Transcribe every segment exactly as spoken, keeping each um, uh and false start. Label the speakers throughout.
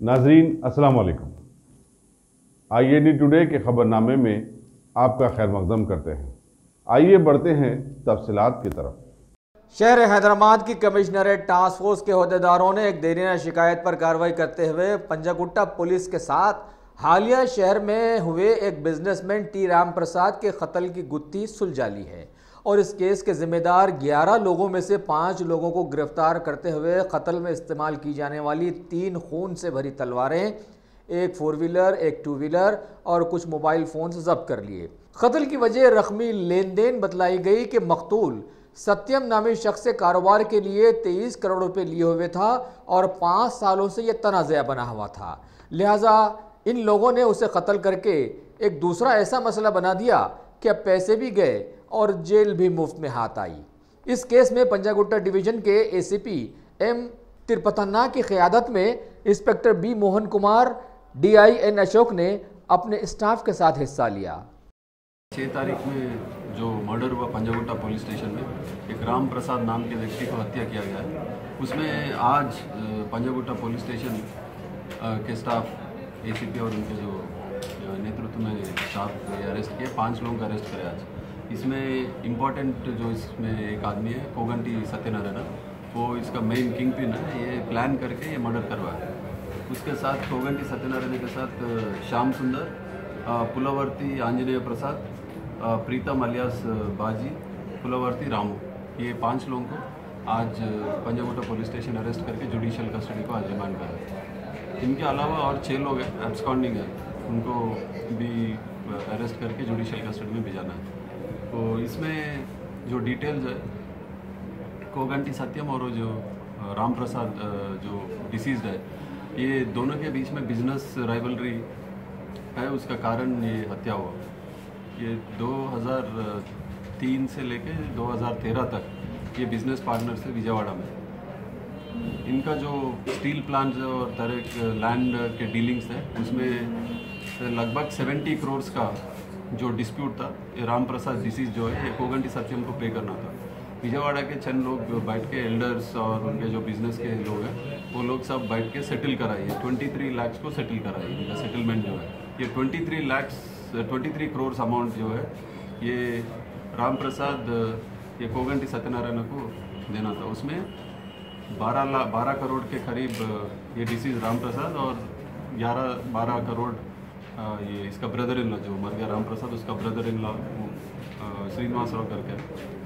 Speaker 1: नाजरीन अस्सलाम वालेकुम। आई ए डी टुडे के खबरनामे में आपका खैर मकदम करते हैं। आइए बढ़ते हैं तफसीलात की तरफ।
Speaker 2: शहर हैदराबाद की कमिश्नरेट टास्क फोर्स के अहदेदारों ने एक देरीना शिकायत पर कार्रवाई करते हुए पंजागुट्टा पुलिस के साथ हालिया शहर में हुए एक बिजनेसमैन टी राम प्रसाद के कत्ल की गुत्थी सुलझा ली है और इस केस के जिम्मेदार ग्यारह लोगों में से पाँच लोगों को गिरफ्तार करते हुए कत्ल में इस्तेमाल की जाने वाली तीन खून से भरी तलवारें, एक फोर व्हीलर, एक टू व्हीलर और कुछ मोबाइल फ़ोन जब्त कर लिए। कत्ल की वजह रकमी लेन देन बतलाई गई कि मकतूल सत्यम नामी शख्स से कारोबार के लिए तेईस करोड़ रुपए लिए हुए था और पाँच सालों से यह तनाज़ा बना हुआ था, लिहाजा इन लोगों ने उसे कत्ल करके एक दूसरा ऐसा मसला बना दिया कि अब पैसे भी गए और जेल भी मुफ्त में हाथ आई। इस केस में पंजागुट्टा डिवीज़न के ए सी पी एम तिरुपतन्ना की क़यादत में inspector B Mohan Kumar, D I एन अशोक ने अपने स्टाफ के साथ हिस्सा लिया।
Speaker 3: छः तारीख में जो मर्डर हुआ पंजागुट्टा पुलिस स्टेशन में, एक राम प्रसाद नाम के व्यक्ति को हत्या किया गया है। उसमें आज पंजागुट्टा पुलिस स्टेशन के स्टाफ, ए सी पी और उनके जो नेतृत्व में स्टाफ अरेस्ट किए, पाँच लोगों का अरेस्ट करे आज। इसमें इम्पॉर्टेंट जो इसमें एक आदमी है कोगंटी सत्यनारायण, वो इसका मेन किंग पिन है। ये प्लान करके ये मर्डर करवाया। उसके साथ कोगंटी सत्यनारायण के साथ श्याम सुंदर, पुलवर्ती आंजनेय प्रसाद, प्रीतम अलियास बाजी, पुलवर्ती रामू, ये पांच लोगों को आज पंजागुट्टा पुलिस स्टेशन अरेस्ट करके जुडिशियल कस्टडी को आज रिमांड करा। इनके अलावा और छः लोग हैं एब्सकॉन्डिंग है, उनको भी अरेस्ट करके जुडिशियल कस्टडी में भेजाना है। तो इसमें जो डिटेल्स है, कोगंटी सत्यम और जो राम प्रसाद जो डिसीज्ड है, ये दोनों के बीच में बिजनेस राइवलरी है, उसका कारण ये हत्या हुआ। ये दो हज़ार तीन से लेके दो हज़ार तेरह तक ये बिजनेस पार्टनर से विजयवाड़ा में। इनका जो स्टील प्लांट्स और तरह लैंड के डीलिंग्स है, उसमें लगभग सत्तर करोड़ का जो डिस्प्यूट था, ये राम प्रसाद डिसीज जो है, ये कोगंटी सत्यम को पे करना था। विजयवाड़ा के चंद लोग बैठ के, एल्डर्स और उनके जो बिजनेस के लोग हैं, वो लोग सब बैठ के सेटल कराइए, तेईस लाख को सेटल कराइए। इनका सेटलमेंट जो है, ये तेईस लाख तेईस करोड़ अमाउंट जो है, ये राम प्रसाद ये कोगंटी सत्यनारायण को देना था। उसमें बारह लाख बारह करोड़ के करीब ये डिसीज राम प्रसाद और ग्यारह बारह करोड़ ये इसका ब्रदर इन लॉ जो मर गया राम प्रसाद, उसका brother in law Srinivas Rao करके,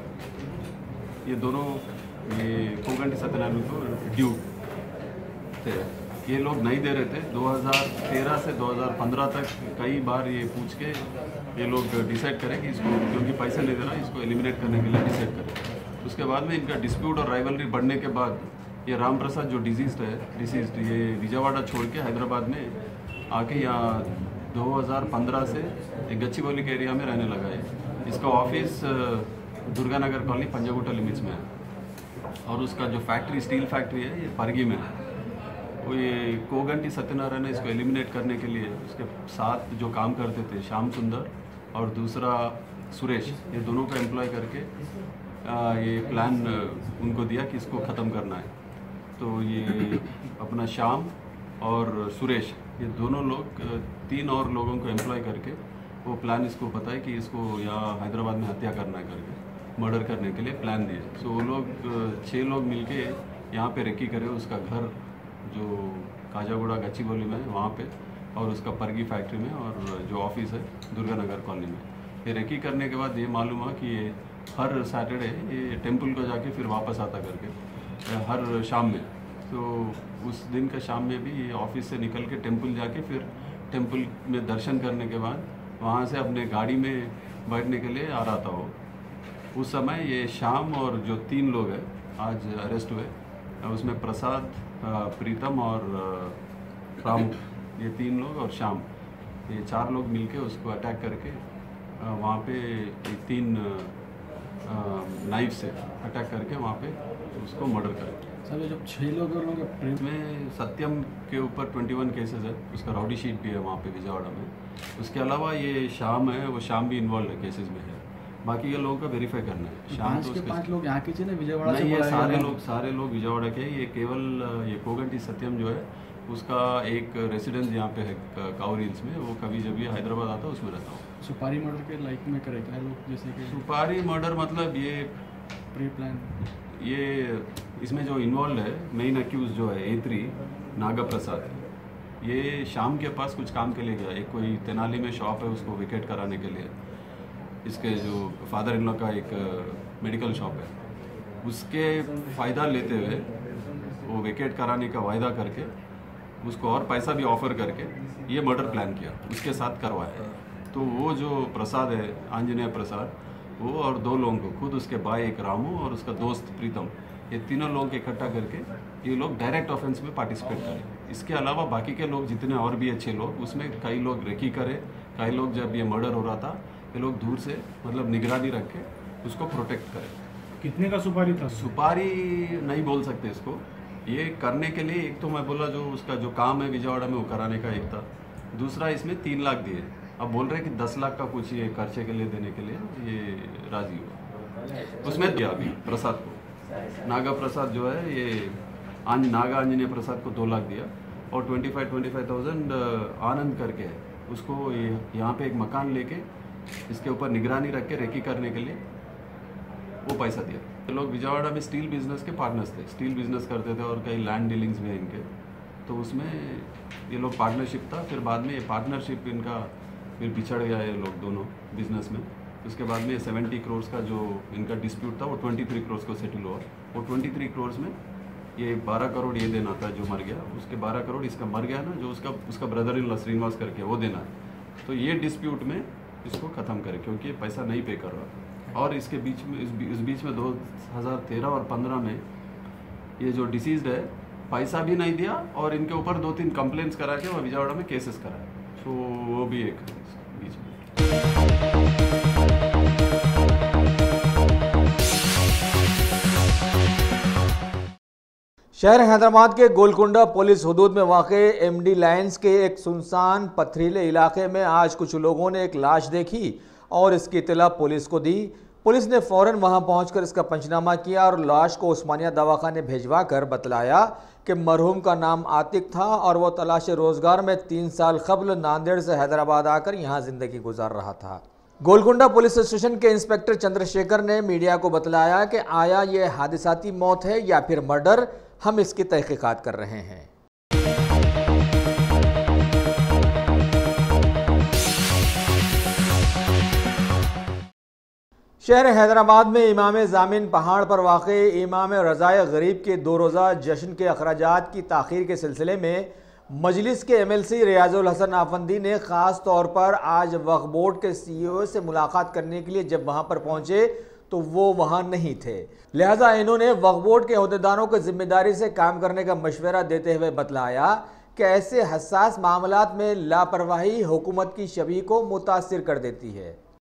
Speaker 3: ये दोनों ये कोगंटी सत्यनारायण को ड्यू थे। ये लोग नहीं दे रहे थे। दो हज़ार तेरह से दो हज़ार पंद्रह तक कई बार ये पूछ के ये लोग डिसाइड करें कि इसको, क्योंकि पैसे नहीं दे रहा, इसको एलिमिनेट करने के लिए डिसाइड करें। उसके बाद में इनका डिस्प्यूट और राइवलरी बढ़ने के बाद ये राम प्रसाद जो डिजीज है डिसीज ये विजयवाड़ा छोड़ के हैदराबाद में आके यहाँ दो हज़ार पंद्रह से एक गच्चीबौली के एरिया में रहने लगा है। इसका office Durganagar colony Panjagutta limits में है और उसका जो फैक्ट्री, स्टील फैक्ट्री है, ये परगी में है। वो ये कोगंटी सत्यनारायण ने इसको एलिमिनेट करने के लिए उसके साथ जो काम करते थे, श्याम सुंदर और दूसरा सुरेश, ये दोनों को एम्प्लॉय करके आ, ये प्लान उनको दिया कि इसको ख़त्म करना है। तो ये अपना श्याम और सुरेश, ये दोनों लोग तीन और लोगों को एम्प्लॉय करके वो प्लान इसको पता है कि इसको यहाँ हैदराबाद में हत्या करना है करके, मर्डर करने के लिए प्लान दिए। सो वो लोग छः लोग मिलके यहाँ पे रेकी करे, उसका घर जो काजागुड़ा गच्चीबौली में है वहाँ पे, और उसका परगी फैक्ट्री में, और जो ऑफिस है दुर्गानगर कॉलोनी में। ये रेकी करने के बाद ये मालूम हुआ कि ये हर सैटरडे ये टेंपल को जाके फिर वापस आता करके हर शाम में। तो उस दिन का शाम में भी ये ऑफिस से निकल के टेंपल जाके फिर टेंपल में दर्शन करने के बाद वहाँ से अपने गाड़ी में बैठने के लिए आ रहा था वो। उस समय ये श्याम और जो तीन लोग हैं आज अरेस्ट हुए, उसमें प्रसाद, प्रीतम और रामू, ये तीन लोग और श्याम, ये चार लोग मिलके उसको अटैक करके वहाँ पे तीन नाइफ से अटैक करके वहाँ पे उसको मर्डर कर।
Speaker 4: सर जब छः लोग
Speaker 3: में सत्यम के ऊपर इक्कीस केसेस है, उसका राउडी शीट भी है वहाँ पे विजयवाड़ा में। उसके अलावा ये श्याम है, वो श्याम भी इन्वॉल्व है केसेस में है। बाकी ये लोगों का वेरीफाई करना है।
Speaker 4: शाम तो उसके पांच लोग यहाँ के विजयवाड़ा
Speaker 3: नहीं, ये सारे लोग सारे लोग विजयवाड़ा के। ये केवल ये कोगंटी सत्यम जो है उसका एक रेसिडेंस यहाँ पे है काउरिल्स में, वो कभी जब ये हैदराबाद आता है उसमें रहता हूँ।
Speaker 4: सुपारी मर्डर के लाइक में करे क्या लोग, जैसे कि
Speaker 3: सुपारी मर्डर मतलब ये
Speaker 4: प्री प्लान,
Speaker 3: ये इसमें जो इन्वॉल्व है मेन अक्यूज जो है ए थ्री नागा प्रसाद, ये शाम के पास कुछ काम के लिए गया, एक कोई तेनाली में शॉप है उसको विकेट कराने के लिए, इसके जो फादर इन लॉ का एक मेडिकल शॉप है, उसके फ़ायदा लेते हुए वो विकेट कराने का वायदा करके उसको और पैसा भी ऑफर करके ये मर्डर प्लान किया, उसके साथ करवाया। तो वो जो प्रसाद है, आंजनेय प्रसाद, वो और दो लोगों को, खुद उसके भाई एक रामू और उसका दोस्त प्रीतम, ये तीनों लोगों को इकट्ठा करके ये लोग डायरेक्ट ऑफेंस में पार्टिसिपेट करें। इसके अलावा बाकी के लोग जितने और भी अच्छे लोग, उसमें कई लोग रेकी करे, कई लोग जब ये मर्डर हो रहा था ये लोग दूर से मतलब निगरानी रख के उसको प्रोटेक्ट करें।
Speaker 5: कितने का सुपारी था?
Speaker 3: सुपारी नहीं बोल सकते इसको, ये करने के लिए एक तो मैं बोला जो उसका जो काम है विजयवाड़ा में वो कराने का एक था, दूसरा इसमें तीन लाख दिए, अब बोल रहे कि दस लाख का कुछ ये खर्चे के लिए देने के लिए ये राजी हुआ। उसमें दिया अभी प्रसाद को, नागा प्रसाद जो है ये आंज नागा आंजनेय प्रसाद को दो लाख दिया और twenty five twenty five thousand Anand करके है उसको ये यहाँ पे एक मकान लेके इसके ऊपर निगरानी रख के रेकी करने के लिए वो पैसा दिया। ये लोग विजयवाड़ा में स्टील बिजनेस के पार्टनर्स थे, स्टील बिजनेस करते थे और कई लैंड डीलिंग्स भी हैं इनके, तो उसमें ये लोग पार्टनरशिप था। फिर बाद में ये पार्टनरशिप इनका फिर बिछड़ गया ये लोग दोनों बिजनेस में। उसके बाद में सेवेंटी करोड़ का जो इनका डिस्प्यूट था वो ट्वेंटी थ्री करोड़ को सेटल हुआ। वो ट्वेंटी थ्री करोड़ में ये बारह करोड़ ये देना था जो मर गया, उसके बारह करोड़ इसका मर गया ना जो उसका उसका ब्रदर इन लॉ श्रीनिवास करके वो देना है। तो ये डिस्प्यूट में इसको ख़त्म करे क्योंकि ये पैसा नहीं पे कर रहा। और इसके बीच में इस, इस बीच में दो हज़ार तेरह और पंद्रह में ये जो डिसीज्ड है पैसा भी नहीं दिया और इनके ऊपर दो तीन कंप्लेंट्स करा के वो विजयवाड़ा में केसेस कराए, तो वो भी एक बीच में।
Speaker 2: शहर हैदराबाद के गोलकुंडा पुलिस हुदूद में वाक़े एमडी लाइन्स के एक सुनसान पथरीले इलाके में आज कुछ लोगों ने एक लाश देखी और इसकी इत्तला पुलिस को दी। पुलिस ने फ़ौरन वहां पहुंचकर इसका पंचनामा किया और लाश को उस्मानिया दवाखाने भिजवा कर बतलाया कि मरहूम का नाम आतिक था और वो तलाश रोज़गार में तीन साल कबल नांदेड़ से हैदराबाद आकर यहाँ ज़िंदगी गुजार रहा था। गोलकुंडा पुलिस स्टेशन के इंस्पेक्टर चंद्रशेखर ने मीडिया को बतलाया कि आया ये हादिसाती मौत है या फिर मर्डर, हम इसकी तहकीकात कर रहे हैं। शहर हैदराबाद में इमाम जामिन पहाड़ पर वाक़े इमाम रज़ाए गरीब के दो रोज़ा जश्न के अखराजात की ताख़ीर के सिलसिले में मजलिस के M L C Riyazul Hasan Afandi ने ख़ास तौर पर आज वक्फ बोर्ड के सी ई ओ से मुलाकात करने के लिए जब वहाँ पर पहुँचे तो वो वहाँ नहीं थे, लिहाजा इन्होंने वक्फ बोर्ड के अहदेदारों को जिम्मेदारी से काम करने का मशवरा देते हुए बतलाया कि ऐसे हसास मामलात में लापरवाही हुकूमत की छवि को मुतासिर कर देती है।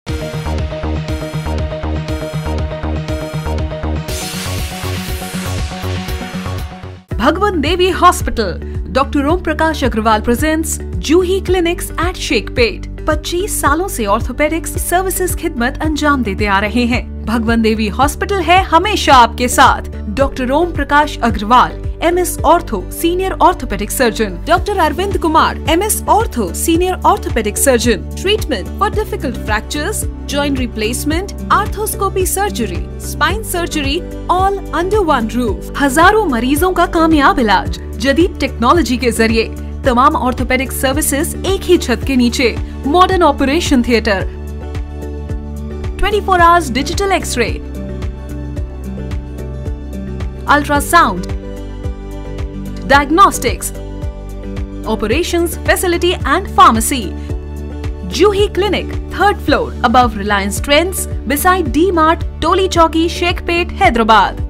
Speaker 6: Bhagwan Devi hospital, doctor Om Prakash Agarwal presents Juhi clinics at Shaikpet. पच्चीस सालों से ऑर्थोपेडिक्स सर्विसेज खिदमत अंजाम देते आ रहे हैं। भगवान देवी हॉस्पिटल है हमेशा आपके साथ। Doctor Om Prakash Agarwal, M S ortho senior orthopaedic surgeon, doctor Arvind Kumar, M S ortho senior orthopaedic surgeon, treatment for difficult fractures, joint replacement, arthroscopy surgery, spine surgery, all under one roof. हजारों मरीजों का कामयाब इलाज जदीद टेक्नोलॉजी के जरिए, तमाम ऑर्थोपेडिक सर्विसेज एक ही छत के नीचे, modern operation theatre, twenty four hours digital X-ray, ultrasound, diagnostics, operations facility and pharmacy. Juhi Clinic, third floor, above Reliance Trends, beside D-Mart, Toli Chowki, Shekhpet, Hyderabad.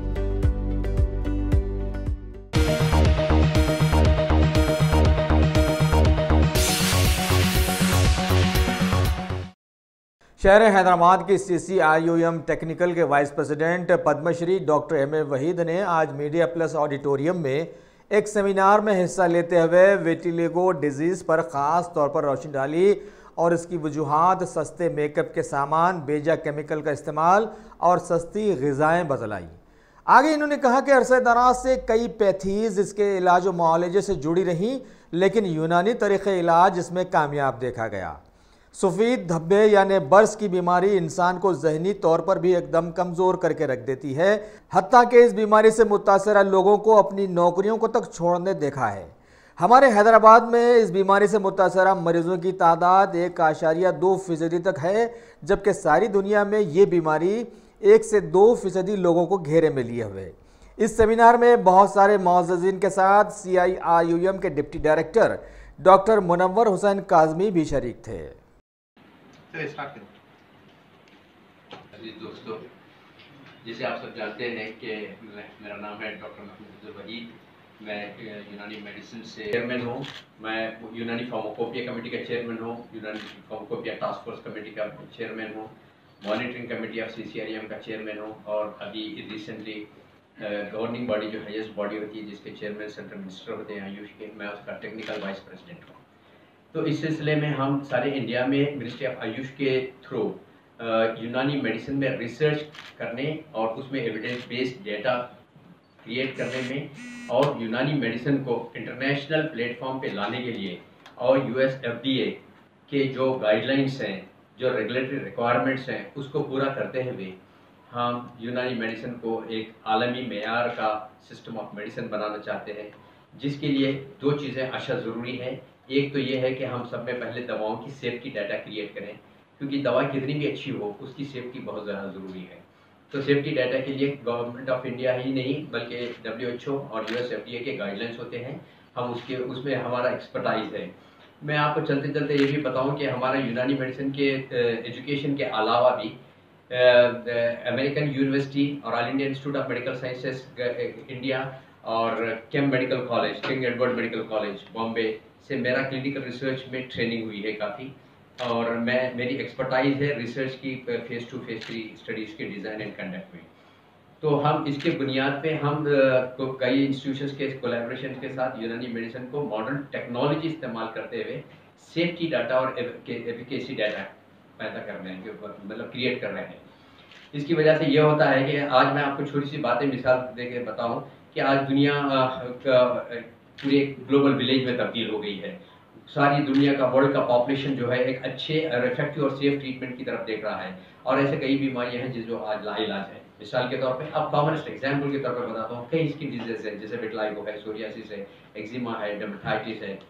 Speaker 2: शहर हैदराबाद की सी सी आई यू एम टेक्निकल के vice president Padmashri doctor M A Waheed ने आज media plus auditorium में एक seminar में हिस्सा लेते हुए विटिलिगो डिजीज़ पर ख़ास तौर पर रोशनी डाली और इसकी वजूहात सस्ते मेकअप के सामान, बेजा केमिकल का इस्तेमाल और सस्ती ग़िज़ाएँ बतलाई। आगे इन्होंने कहा कि अरसे दराज से कई पैथीज इसके इलाज और मुआलजे से जुड़ी रहीं, लेकिन यूनानी तरीक़े इलाज इसमें कामयाब देखा गया। सफ़ेद धब्बे यानी बर्स की बीमारी इंसान को जहनी तौर पर भी एकदम कमज़ोर करके रख देती है, हत्ता कि इस बीमारी से मुतासरा लोगों को अपनी नौकरियों को तक छोड़ने देखा है। हमारे हैदराबाद में इस बीमारी से मुतासरा मरीजों की तादाद एक आशारिया दो फीसदी तक है, जबकि सारी दुनिया में ये बीमारी एक से दो फीसदी लोगों को घेरे में लिए हुए। इस सेमिनार में बहुत सारे मुअज़्ज़िज़ीन के साथ C I R U M के deputy director doctor Munawwar Hussain Kazmi भी शरीक थे।
Speaker 5: दोस्तों, जिसे आप सब जानते हैं कि मेरा नाम है डॉक्टर महमूद वहीद, मैं यूनानी मेडिसिन से चेयरमैन हूँ। मैं यूनानी फार्माकोपिया कमेटी का चेयरमैन हूँ, Unani pharmacopoeia task force committee का चेयरमैन हूँ, monitoring committee of C C R E M का चेयरमैन हूँ, और अभी रिसेंटली गवर्निंग बॉडी जो हाईएस्ट बॉडी होती है जिसके चेयरमैन सेंट्रल मिनिस्टर होते हैं आयुष के, मैं उसका टेक्निकल वाइस प्रेसिडेंट हूँ। तो इस सिलसिले में हम सारे इंडिया में मिनिस्ट्री ऑफ आयुष के थ्रू यूनानी मेडिसिन में रिसर्च करने और उसमें एविडेंस बेस्ड डेटा क्रिएट करने में और यूनानी मेडिसिन को इंटरनेशनल प्लेटफॉर्म पे लाने के लिए और U S F D A के जो गाइडलाइंस हैं, जो रेगुलेटरी रिक्वायरमेंट्स हैं, उसको पूरा करते हुए हम यूनानी मेडिसिन को एक आलमी मेयार का सिस्टम ऑफ मेडिसिन बनाना चाहते हैं, जिसके लिए दो चीज़ें अशद ज़रूरी हैं। एक तो ये है कि हम सब में पहले दवाओं की सेफ्टी डाटा क्रिएट करें, क्योंकि दवा कितनी भी अच्छी हो उसकी सेफ्टी बहुत ज़्यादा ज़रूरी है। तो सेफ्टी डाटा के लिए गवर्नमेंट ऑफ इंडिया ही नहीं बल्कि डब्ल्यू एच ओ और U S F D A के गाइडलाइंस होते हैं, हम उसके उसमें हमारा एक्सपर्टाइज है। मैं आपको चलते चलते ये भी बताऊं कि हमारा यूनानी मेडिसिन के एजुकेशन के अलावा भी अमेरिकन यूनिवर्सिटी और All India Institute of Medical Sciences India और KEM Medical College, King Edward Medical College Bombay से मेरा क्लिनिकल रिसर्च में ट्रेनिंग हुई है काफ़ी, और मैं मेरी एक्सपर्टाइज है रिसर्च की phase two phase three studies के डिज़ाइन एंड कंडक्ट में। तो हम इसके बुनियाद पे हम को कई इंस्टीट्यूशंस के कोलैबोरेशन के साथ यूनानी मेडिसिन को मॉडर्न टेक्नोलॉजी इस्तेमाल करते हुए सेफ्टी डाटा और एफिकेसी डाटा पैदा कर रहे हैं, मतलब क्रिएट कर रहे हैं। इसकी वजह से ये होता है कि आज मैं आपको छोटी सी बातें मिसाल दे के बताऊँ कि आज दुनिया पूरे ग्लोबल विलेज में तब्दील हो गई है। सारी दुनिया का, वर्ल्ड का पॉपुलेशन जो है एक अच्छे और इफेक्टिव और सेफ ट्रीटमेंट की तरफ देख रहा है, और ऐसे कई बीमारियां हैं जिस जो आज लाइलाज है। मिसाल के तौर पे अब कॉमनेस्ट एग्जाम्पल के तौर पे बताता हूँ, कई स्किन डिजीज है जैसे विटिलिगो है, सोरियासिस है, एक्जिमा है, डर्मेटाइटिस है,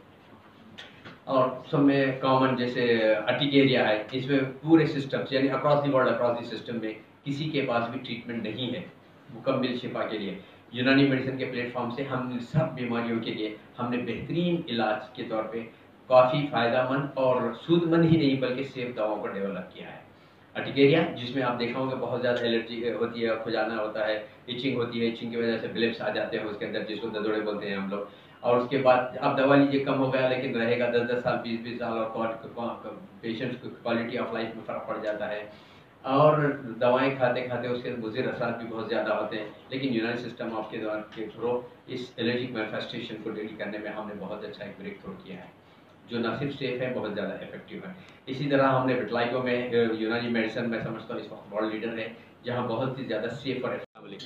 Speaker 5: और सब में कॉमन जैसे अर्टिकेरिया है। इसमें पूरे सिस्टम यानी across the world, across the system में किसी के पास भी ट्रीटमेंट नहीं है मुकम्मल शिफा के लिए। यूनानी मेडिसिन के प्लेटफॉर्म से हम सब बीमारियों के लिए हमने बेहतरीन इलाज के तौर पे काफ़ी फ़ायदामंद और सूदमंद ही नहीं बल्कि सेफ दवाओं को डेवलप किया है। अर्टिकेरिया, जिसमें आप देखा होंगे बहुत ज़्यादा एलर्जी होती है, खुजाना होता है, इचिंग होती है, इचिंग की वजह से ब्लिप्स आ जाते हैं उसके अंदर, जिसको ददोड़े बोलते हैं हम लोग, और उसके बाद अब दवा लीजिए कम हो गया लेकिन रहेगा दस दस साल बीस बीस साल, और पेशेंट्स को क्वालिटी ऑफ लाइफ में फ़र्क पड़ जाता है, और दवाएं खाते खाते उसके मुज़िर असरात भी बहुत ज़्यादा होते हैं। लेकिन यूनानी सिस्टम आपके द्वारा के थ्रू इस एलर्जिक मैनिफेस्टेशन को डील करने में हमने बहुत अच्छा एक ब्रेक थ्रू किया है, जो न सिर्फ सेफ है, बहुत ज़्यादा इफेक्टिव है। इसी तरह हमने विटिलिगो में यूनानी मेडिसिन में समझता हूँ इस वक्त वर्ल्ड लीडर है, जहाँ बहुत ही ज़्यादा सेफ और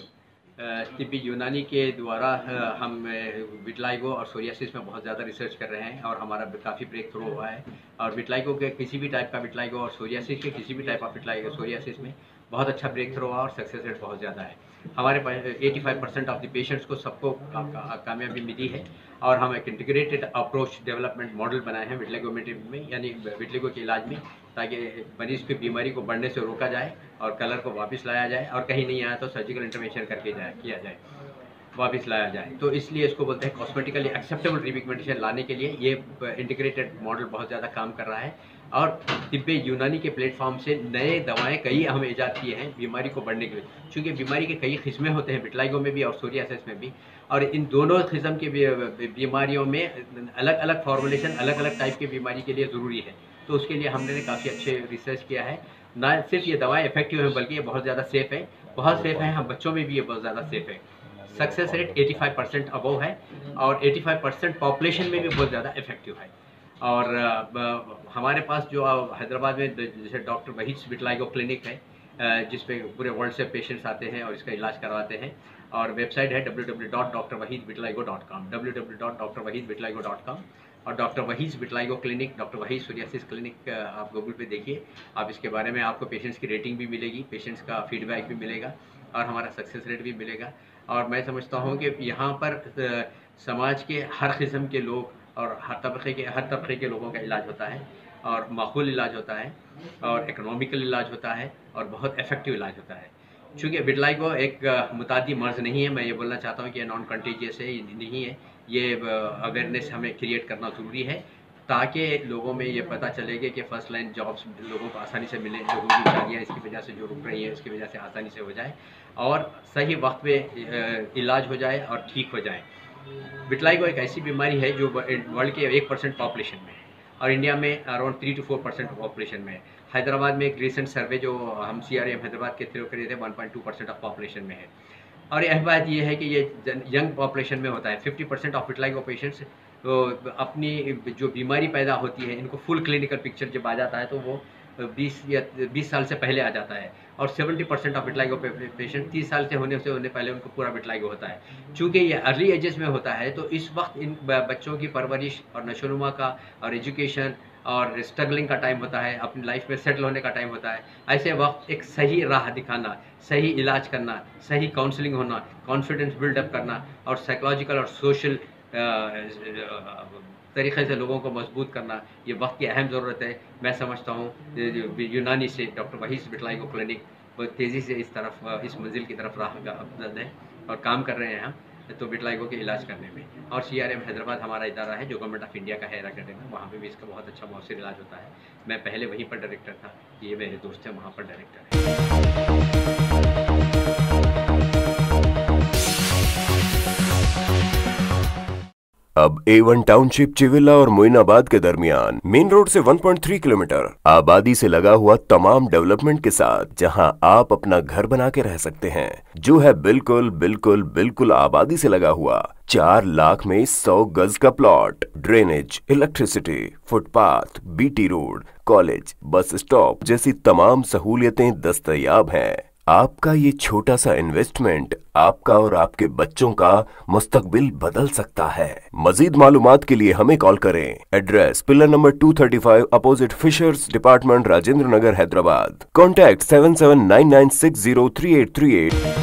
Speaker 5: तिब्बी यूनानी के द्वारा हम विटिलिगो और सोरियासिस में बहुत ज़्यादा रिसर्च कर रहे हैं, और हमारा काफ़ी ब्रेक थ्रू हुआ है। और विटिलिगो के किसी भी टाइप का विटिलिगो और सोरियासिस के किसी भी टाइप ऑफ विटिलिगो सोरियासिस में बहुत अच्छा ब्रेक थ्रू हुआ और सक्सेस रेट बहुत ज़्यादा है। हमारे पास पचासी परसेंट ऑफ द पेशेंट्स को सबको का, का, कामयाबी मिली है, और हम एक इंटीग्रेटेड अप्रोच डेवलपमेंट मॉडल बनाए हैं विटिलिगो में, यानी विटिलिगो के इलाज में, ताकि मरीज की बीमारी को बढ़ने से रोका जाए और कलर को वापस लाया जाए, और कहीं नहीं आया तो सर्जिकल इंटरवेंशन करके जाए किया जाए वापस लाया जाए। तो इसलिए इसको बोलते हैं कॉस्मेटिकली एक्सेप्टेबल रिपिगमेंटेशन लाने के लिए ये इंटीग्रेटेड मॉडल बहुत ज़्यादा काम कर रहा है। और तिब्बे यूनानी के प्लेटफॉर्म से नए दवाएं कई हम ईजाद किए हैं बीमारी को बढ़ने के लिए, क्योंकि बीमारी के कई किस्में होते हैं, विटिलिगो में भी और सोरियासिस में भी, और इन दोनों किस्म के बीमारियों में अलग अलग फॉर्मुलेशन अलग अलग टाइप की बीमारी के लिए ज़रूरी है। तो उसके लिए हमने काफ़ी अच्छे रिसर्च किया है। ना सिर्फ ये दवाएँ इफेक्टिव हैं बल्कि ये बहुत ज़्यादा सेफ़ है, बहुत सेफ़ है, हम बच्चों में भी ये बहुत ज़्यादा सेफ़ है। सक्सेस रेट पचासी परसेंट अबव है, और पचासी परसेंट पॉपुलेशन में भी बहुत ज़्यादा इफेक्टिव है। और आ, हमारे पास जो हैदराबाद में जैसे डॉक्टर वहीद विटिलिगो क्लिनिक है, जिस पे पूरे वर्ल्ड से पेशेंट्स आते हैं और इसका इलाज करवाते हैं। और वेबसाइट है W W W dot doctor Waheed vitiligo dot com W W W dot doctor Waheed vitiligo dot com. और doctor Waheed vitiligo clinic, doctor Waheed psoriasis clinic आप गूगल पे देखिए, आप इसके बारे में आपको पेशेंट्स की रेटिंग भी मिलेगी, पेशेंट्स का फीडबैक भी मिलेगा और हमारा सक्सेस रेट भी मिलेगा। और मैं समझता हूँ कि यहाँ पर समाज के हर किस्म के लोग और हर तबके के हर तबके के लोगों का इलाज होता है और माकूल इलाज होता है और इकोनॉमिकल इलाज होता है और बहुत इफेक्टिव इलाज होता है। चूँकि विटलाइगो एक मुतादी मर्ज़ नहीं है, मैं ये बोलना चाहता हूँ कि ये नॉन कंटेजियस है, ये नहीं है। ये अवेयरनेस हमें क्रिएट करना ज़रूरी है ताकि लोगों में ये पता चलेगा कि फर्स्ट लाइन जॉब्स लोगों को आसानी से मिले, लोगों की बीमारियाँ इसकी वजह से जो रुक रही है इसकी वजह से आसानी से हो जाए और सही वक्त पे इलाज हो जाए और ठीक हो जाए। विटलाइगो एक ऐसी बीमारी है जो वर्ल्ड के एक परसेंट पॉपुलेशन में है और इंडिया में around three two four percent population में है। हैदराबाद में एक रिसेंट सर्वे जो हम सी आर एम हैदराबाद के थ्रू करे थे one point two percent of population में है। और यह बात ये है कि ये यंग पॉपुलेशन में होता है। Fifty percent of vitiligo patients तो अपनी जो बीमारी पैदा होती है इनको फुल क्लिनिकल पिक्चर जब आ जाता है तो वो बीस या बीस साल से पहले आ जाता है और seventy percent of vitiligo patient तीस साल से होने से होने पहले उनको पूरा विटलाइगो होता है। चूँकि ये अर्ली एजेस में होता है तो इस वक्त इन बच्चों की परवरिश और नशोनुमा का और एजुकेशन और स्ट्रगलिंग का टाइम होता है, अपनी लाइफ में सेटल होने का टाइम होता है। ऐसे वक्त एक सही राह दिखाना, सही इलाज करना, सही काउंसलिंग होना, कॉन्फिडेंस बिल्डअप करना और साइकोलॉजिकल और सोशल तरीक़े से लोगों को मजबूत करना, ये वक्त की अहम ज़रूरत है। मैं समझता हूँ यूनानी से डॉक्टर वहीद विटलाइगो क्लिनिक बहुत तेज़ी से इस तरफ इस मंजिल की तरफ राह गामज़द है और काम कर रहे हैं हम तो विटलाइगो के इलाज करने में। और सी आर एम हैदराबाद हमारा इदारा है जो गवर्नमेंट ऑफ इंडिया का है एरागढ़ में, वहाँ पे भी इसका बहुत अच्छा मौसर इलाज होता है। मैं पहले वहीं पर डायरेक्टर था, ये मेरे दोस्त हैं वहाँ पर डायरेक्टर है।
Speaker 7: अब ए वन टाउनशिप चिविला और मोइनाबाद के दरमियान मेन रोड से वन पॉइंट थ्री किलोमीटर आबादी से लगा हुआ तमाम डेवलपमेंट के साथ जहां आप अपना घर बना के रह सकते हैं, जो है बिल्कुल बिल्कुल बिल्कुल आबादी से लगा हुआ। चार लाख में सौ गज का plot, drainage, electricity, footpath, BT road, college, bus stop जैसी तमाम सहूलियतें दस्तयाब हैं। आपका ये छोटा सा इन्वेस्टमेंट आपका और आपके बच्चों का मुस्तकबिल बदल सकता है। मजीद मालूमात के लिए हमें कॉल करें। Address pillar number two thirty five opposite fishers department, Rajendra Nagar, Hyderabad. Contact seven seven nine nine six zero three eight three eight.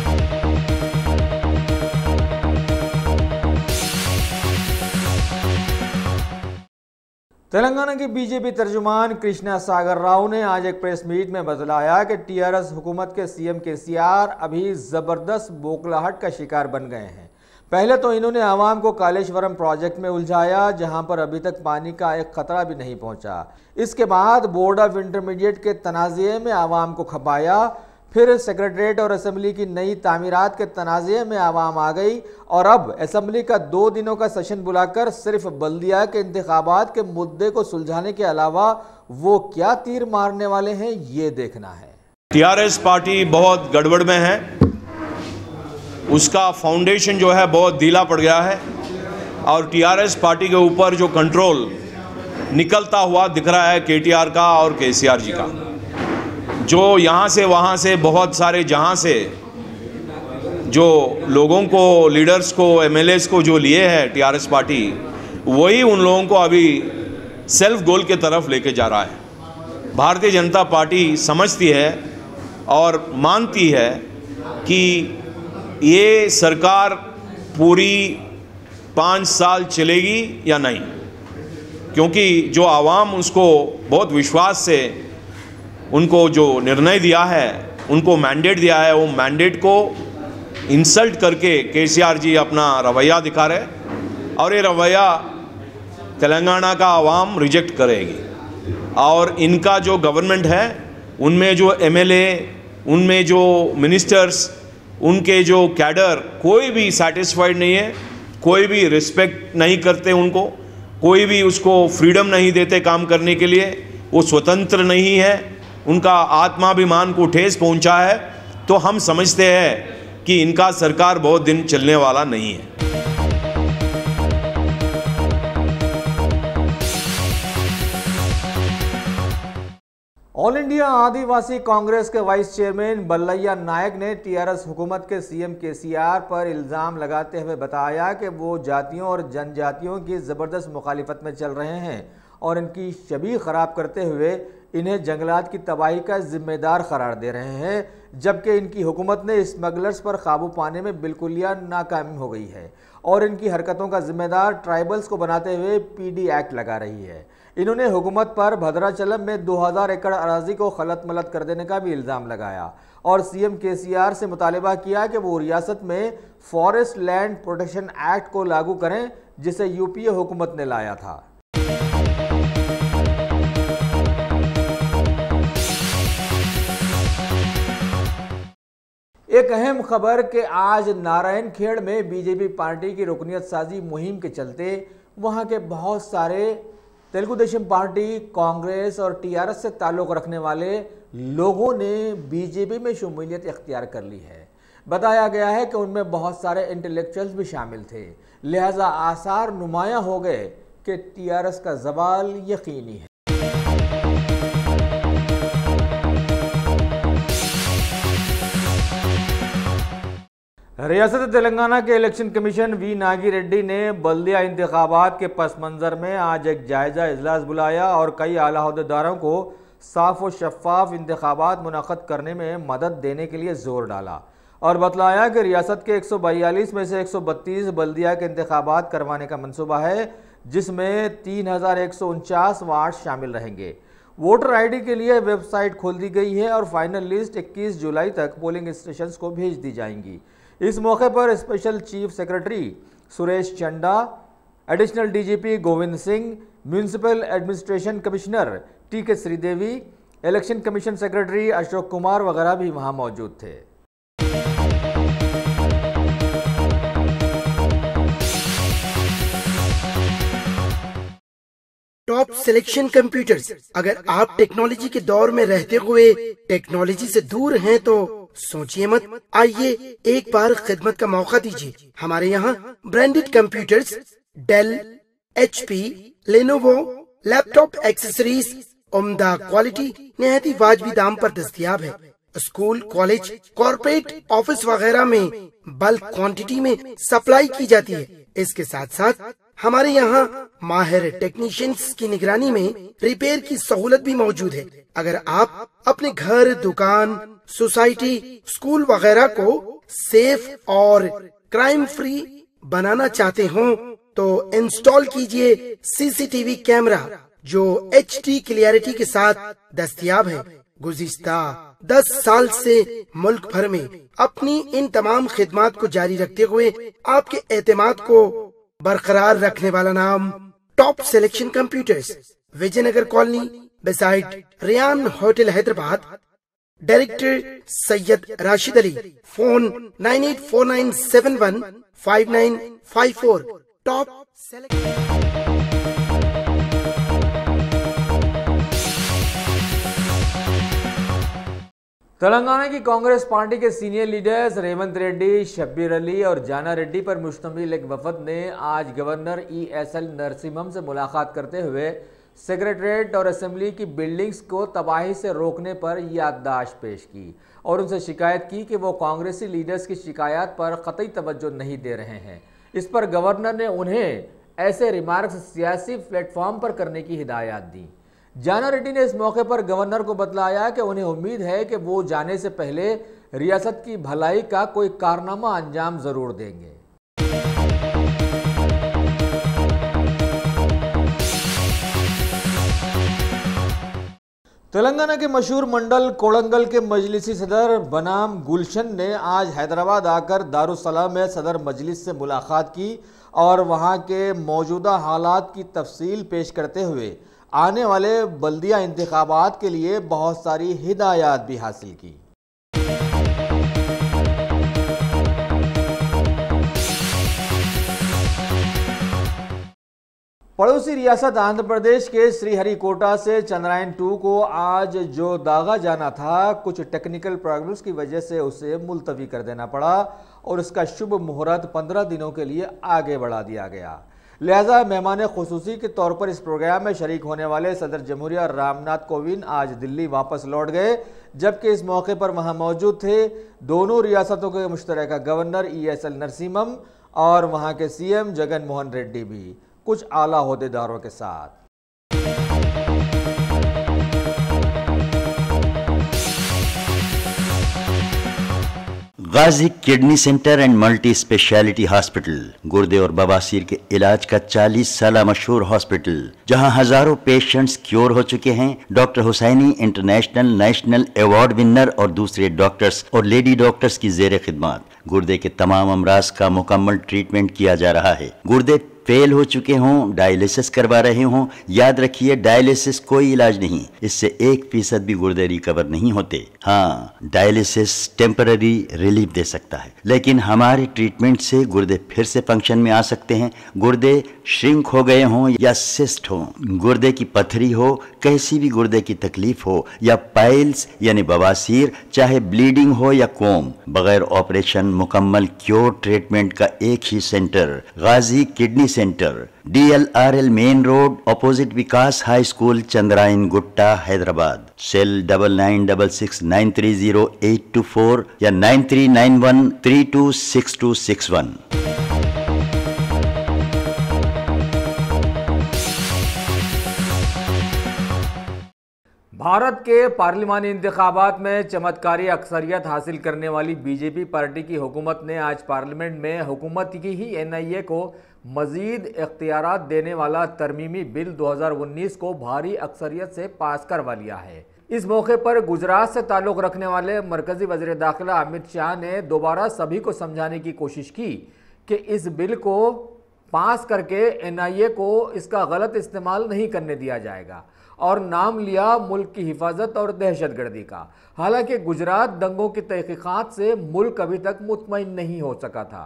Speaker 2: Telangana के बीजेपी तर्जुमान कृष्णा सागर राव ने आज एक प्रेस मीट में बतलाया कि टीआरएस हुकूमत के सीएम केसीआर अभी ज़बरदस्त बौखलाहट का शिकार बन गए हैं। पहले तो इन्होंने आवाम को कालेश्वरम प्रोजेक्ट में उलझाया जहां पर अभी तक पानी का एक खतरा भी नहीं पहुंचा। इसके बाद बोर्ड ऑफ इंटरमीडिएट के तनाज़े में आवाम को खपाया, फिर सेक्रेटरीट और असेंबली की नई तामीरात के तनाज़े में आवाम आ गई और अब असेंबली का दो दिनों का सेशन बुलाकर सिर्फ बल्दिया के इंतखाबात के मुद्दे को सुलझाने के अलावा वो क्या तीर मारने वाले हैं ये देखना है।
Speaker 8: टीआरएस पार्टी बहुत गड़बड़ में है, उसका फाउंडेशन जो है बहुत ढीला पड़ गया है और टीआरएस पार्टी के ऊपर जो कंट्रोल निकलता हुआ दिख रहा है केटीआर का और केसीआर जी का, जो यहाँ से वहाँ से बहुत सारे जहाँ से जो लोगों को, लीडर्स को, एमएलएस को जो लिए है टीआरएस पार्टी, वही उन लोगों को अभी सेल्फ गोल के तरफ लेके जा रहा है। भारतीय जनता पार्टी समझती है और मानती है कि ये सरकार पूरी पाँच साल चलेगी या नहीं, क्योंकि जो आवाम उसको बहुत विश्वास से उनको जो निर्णय दिया है, उनको मैंडेट दिया है, वो मैंडेट को इंसल्ट करके केसीआर जी अपना रवैया दिखा रहे और ये रवैया तेलंगाना का आवाम रिजेक्ट करेगी। और इनका जो गवर्नमेंट है उनमें जो एमएलए, उनमें जो मिनिस्टर्स, उनके जो कैडर कोई भी सेटिस्फाइड नहीं है, कोई भी रिस्पेक्ट नहीं करते उनको, कोई भी उसको फ्रीडम नहीं देते काम करने के लिए, वो स्वतंत्र नहीं है, उनका आत्माभिमान को ठेस पहुंचा है। तो हम समझते हैं कि इनका सरकार बहुत दिन चलने वाला नहीं है।
Speaker 2: ऑल इंडिया बल्दिया आदिवासी कांग्रेस के वाइस चेयरमैन बल्लैया नायक ने टीआरएस हुकूमत के सीएम केसीआर पर इल्ज़ाम लगाते हुए बताया कि वो जातियों और जनजातियों की ज़बरदस्त मुखालिफत में चल रहे हैं और इनकी छवि ख़राब करते हुए इन्हें जंगलात की तबाही का जिम्मेदार करार दे रहे हैं, जबकि इनकी हुकूमत ने स्मगलर्स पर काबू पाने में बिल्कुलिया नाकामी हो गई है और इनकी हरकतों का जिम्मेदार ट्राइबल्स को बनाते हुए पीडी एक्ट लगा रही है। इन्होंने हुकूमत पर भद्राचलम में दो हज़ार एकड़ अराजी को खलत मलत कर देने का भी इल्ज़ाम लगाया और सीएम केसीआर से मुतालिबा किया कि वो रियासत में फॉरेस्ट लैंड प्रोटेक्शन एक्ट को लागू करें, जिसे यूपीए हुकूमत ने लाया था। एक अहम खबर कि आज नारायण खेड़ में बीजेपी पार्टी की रुकनियत साजी मुहिम के चलते वहां के बहुत सारे तेलुगु देशम पार्टी, कांग्रेस और टीआरएस से ताल्लुक़ रखने वाले लोगों ने बीजेपी में शमूलियत इख्तियार कर ली है। बताया गया है कि उनमें बहुत सारे इंटेलेक्चुअल्स भी शामिल थे, लिहाजा आसार नुमायां हो गए कि टीआरएस का ज़वाल यकीनी है। रियासत तेलंगाना के election commission V Nagi Reddy ने बल्दिया इंतखाबात के पस मंज़र में आज एक जायज़ा इजलास बुलाया और कई आला अहदेदारों को साफ और शफाफ इंतखाबात मुनक़द करने में मदद देने के लिए जोर डाला और बतलाया कि रियासत के एक सौ बयालीस में से एक सौ बत्तीस बल्दिया के इंतखाबात करवाने का मनसूबा है, जिसमें तीन हज़ार एक सौ उनचास वार्ड शामिल रहेंगे। वोटर आई डी के लिए वेबसाइट खोल दी गई है और फाइनल लिस्ट इक्कीस जुलाई तक पोलिंग स्टेशन को भेज दी जाएंगी। इस मौके पर special chief secretary Suresh Chanda, additional DGP Govind Singh, municipal administration commissioner T K Sridevi, election commission secretary Ashok Kumar वगैरह भी वहां मौजूद थे।
Speaker 9: Top selection computers. अगर आप टेक्नोलॉजी के दौर में रहते हुए टेक्नोलॉजी से दूर हैं तो सोचिए मत, आइए एक बार खिदमत का मौका दीजिए। हमारे यहाँ branded computers Dell, HP, Lenovo, laptop accessories उम्दा क्वालिटी निहायत ही वाजबी दाम पर दस्तयाब है। स्कूल, कॉलेज, कॉर्पोरेट, ऑफिस वगैरह में बल्क क्वांटिटी में सप्लाई की जाती है। इसके साथ साथ हमारे यहाँ माहिर टेक्नीशियंस की निगरानी में रिपेयर की सहूलत भी मौजूद है। अगर आप अपने घर, दुकान, सोसाइटी, स्कूल वगैरह को सेफ और क्राइम फ्री बनाना चाहते हो तो इंस्टॉल कीजिए सीसीटीवी कैमरा जो एचडी क्लियरिटी के साथ दस्तयाब है। गुज़िश्ता दस साल से मुल्क भर में अपनी इन तमाम खिदमात को जारी रखते हुए आपके एतमाद को बरकरार रखने वाला नाम top selection computers, Vijayanagar colony, beside Riyan hotel, Hyderabad. Director Syed Rashid Ali. Phone nine eight four nine seven one five nine five four. Top
Speaker 2: Telangana की कांग्रेस पार्टी के सीनियर लीडर्स रेवंत रेड्डी, शब्बीर अली और जाना रेड्डी पर मुश्तमिल एक वफद ने आज governor E S L Narasimhan से मुलाकात करते हुए सेक्रेटरीट और असेंबली की बिल्डिंग्स को तबाही से रोकने पर याददाश्त पेश की और उनसे शिकायत की कि वो कांग्रेसी लीडर्स की शिकायत पर कतई तवज्जो नहीं दे रहे हैं। इस पर गवर्नर ने उन्हें ऐसे रिमार्क्स सियासी प्लेटफॉर्म पर करने की हिदायत दी। जाना रेड्डी ने इस मौके पर गवर्नर को बतलाया कि उन्हें उम्मीद है कि वो जाने से पहले रियासत की भलाई का कोई कारनामा अंजाम जरूर देंगे। तेलंगाना के मशहूर मंडल कोड़ंगल के मजलिसी सदर बनाम गुलशन ने आज हैदराबाद आकर दारुस्सलाम में सदर मजलिस से मुलाकात की और वहां के मौजूदा हालात की तफसील पेश करते हुए आने वाले बल्दिया इंतखाबात के लिए बहुत सारी हिदायत भी हासिल की। पड़ोसी रियासत आंध्र प्रदेश के श्रीहरिकोटा से चंद्रयान टू को आज जो दागा जाना था, कुछ टेक्निकल प्रॉब्लम्स की वजह से उसे मुलतवी कर देना पड़ा और इसका शुभ मुहूर्त पंद्रह दिनों के लिए आगे बढ़ा दिया गया। लिहाजा मेहमान खुसूसी के तौर पर इस प्रोग्राम में शरीक होने वाले सदर जमहूरिया रामनाथ कोविंद आज दिल्ली वापस लौट गए, जबकि इस मौके पर वहां मौजूद थे दोनों रियासतों के मुश्तरका governor E S L Narasimhan और वहां के सी एम जगन मोहन रेड्डी भी कुछ आला ओहदेदारों के साथ।
Speaker 10: Ghazi kidney centre and multi speciality hospital गुर्दे और बवासीर के इलाज का चालीस साल मशहूर हॉस्पिटल, जहां हजारों पेशेंट्स क्योर हो चुके हैं। Doctor Hussaini international national award winner और दूसरे डॉक्टर्स और लेडी डॉक्टर्स की जेर खिदमत गुर्दे के तमाम अमराज का मुकम्मल ट्रीटमेंट किया जा रहा है। गुर्दे फेल हो चुके हों, डायलिसिस करवा रहे हों, याद रखिए डायलिसिस कोई इलाज नहीं, इससे एक फीसद भी गुर्दे रिकवर नहीं होते। हाँ, डायलिसिस टेम्पररी रिलीफ दे सकता है, लेकिन हमारे ट्रीटमेंट से गुर्दे फिर से फंक्शन में आ सकते हैं। गुर्दे श्रिंक हो गए हों या सिस्ट हो, गुर्दे की पथरी हो, कैसी भी गुर्दे की तकलीफ हो या पाइल्स यानी बवासीर, चाहे ब्लीडिंग हो या कोम, बगैर ऑपरेशन मुकम्मल क्योर ट्रीटमेंट का एक ही centre, Ghazi kidney centre, D L R L main road, opposite Vikas high school, Chandrayan Gutta, Hyderabad. Cell double nine double six nine three zero eight two four या nine three nine one three two six two six one.
Speaker 2: Bharat के पार्लिमानी इंतखाबात में चमत्कारी अक्सरियत हासिल करने वाली बीजेपी पार्टी की हुकूमत ने आज पार्लियामेंट में हुकूमत की ही एन आई ए को मजीद इख्तियारात देने वाला तरमीमी बिल दो हज़ार उन्नीस को भारी अक्सरियत से पास करवा लिया है। इस मौके पर गुजरात से ताल्लुक़ रखने वाले मरकजी वज़ीर दाखिला अमित शाह ने दोबारा सभी को समझाने की कोशिश की कि इस बिल को पास करके एन आई ए को इसका गलत इस्तेमाल नहीं करने दिया जाएगा, और नाम लिया मुल्क की हिफाजत और दहशतगर्दी का। हालांकि गुजरात दंगों की तहकीकात से मुल्क अभी तक मुतमईन नहीं हो सका था।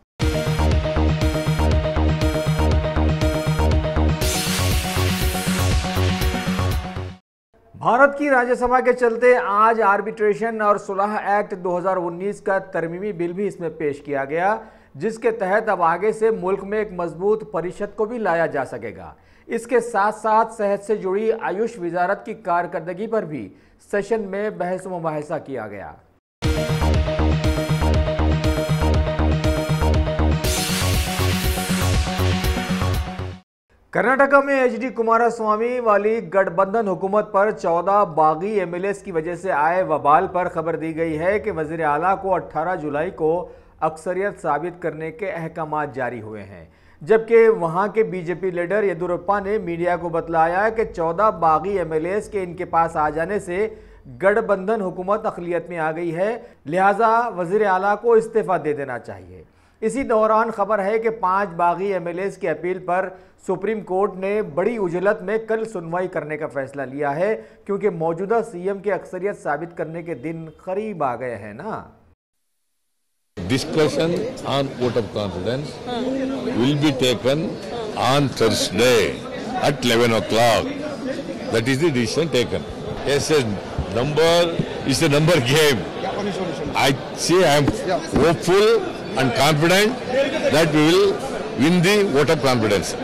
Speaker 2: भारत की राज्यसभा के चलते आज आर्बिट्रेशन और सुलह एक्ट दो हज़ार उन्नीस का तरमीमी बिल भी इसमें पेश किया गया, जिसके तहत अब आगे से मुल्क में एक मजबूत परिषद को भी लाया जा सकेगा। इसके साथ साथ सेहत से जुड़ी आयुष वजारत की कारकर्दगी पर भी सेशन में बहस मुबाहिसा किया गया। कर्नाटका में एच डी कुमारस्वामी वाली गठबंधन हुकूमत पर चौदह बागी एम एल एस की वजह से आए वबाल पर खबर दी गई है कि वज़ीर आला को अठारह जुलाई को अक्सरियत साबित करने के अहकामात जारी हुए हैं, जबकि वहां के बीजेपी लीडर येदियुरप्पा ने मीडिया को बतलाया कि चौदह बागी एम एल एस के इनके पास आ जाने से गठबंधन हुकूमत अक़लियत में आ गई है, लिहाजा वज़ीर आला को इस्तीफ़ा दे देना चाहिए। इसी दौरान खबर है कि पांच बागी एम एल एस की अपील पर सुप्रीम कोर्ट ने बड़ी उजलत में कल सुनवाई करने का फैसला लिया है, क्योंकि मौजूदा सी एम की अक्सरियत साबित करने के दिन करीब आ गए हैं ना।
Speaker 11: Discussion on vote of confidence will be taken on Thursday at eleven o'clock. That is the decision taken. Yes, a number is a number game. I say I am hopeful and confident that we will win the vote of confidence.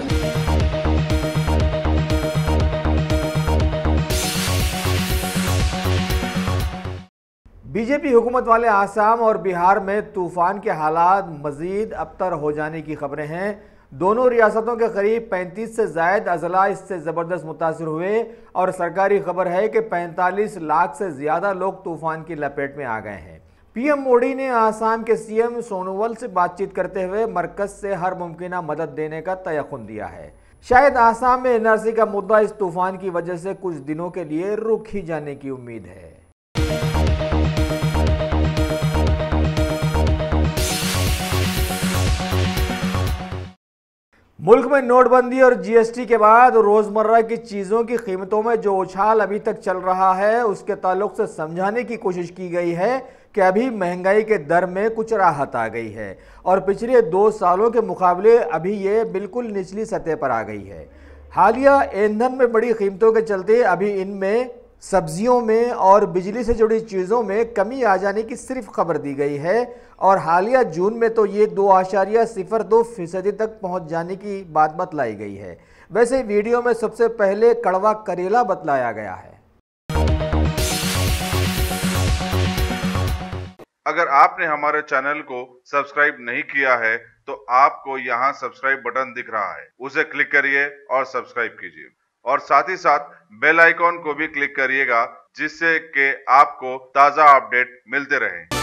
Speaker 2: BJP हुकूमत वाले आसाम और बिहार में तूफान के हालात मजीद अबतर हो जाने की खबरें हैं। दोनों रियासतों के करीब पैंतीस से जायद अजला इससे ज़बरदस्त मुतासिर हुए और सरकारी खबर है कि पैंतालीस लाख से ज़्यादा लोग तूफान की लपेट में आ गए हैं। पीएम मोदी ने आसाम के सीएम सोनोवाल से बातचीत करते हुए मरकज से हर मुमकिना मदद देने का तयक़ुन दिया है। शायद आसाम में एन आर सी का मुद्दा इस तूफान की वजह से कुछ दिनों के लिए रुक ही जाने की उम्मीद है। मुल्क में नोटबंदी और जी एस टी के बाद रोजमर्रा की चीजों की कीमतों में जो उछाल अभी तक चल रहा है, उसके ताल्लुक से समझाने की कोशिश की गई है कि अभी महंगाई के दर में कुछ राहत आ गई है और पिछले दो सालों के मुकाबले अभी ये बिल्कुल निचली सतह पर आ गई है। हालिया ईंधन में बड़ी कीमतों के चलते अभी इनमें सब्जियों में और बिजली से जुड़ी चीज़ों में कमी आ जाने की सिर्फ खबर दी गई है और हालिया जून में तो ये दो आशारिया सिफर दो फीसदी तक पहुंच जाने की बात बतलाई गई है। वैसे वीडियो में सबसे पहले कड़वा करेला बतलाया गया है।
Speaker 1: अगर आपने हमारे चैनल को सब्सक्राइब नहीं किया है तो आपको यहाँ सब्सक्राइब बटन दिख रहा है, उसे क्लिक करिए और सब्सक्राइब कीजिए और साथ ही साथ बेल आइकॉन को भी क्लिक करिएगा जिससे कि आपको ताज़ा अपडेट मिलते रहें।